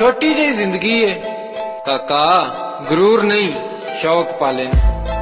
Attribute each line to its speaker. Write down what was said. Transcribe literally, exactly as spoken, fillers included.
Speaker 1: छोटी जी जिंदगी है काका, गुरूर नहीं शौक पाले।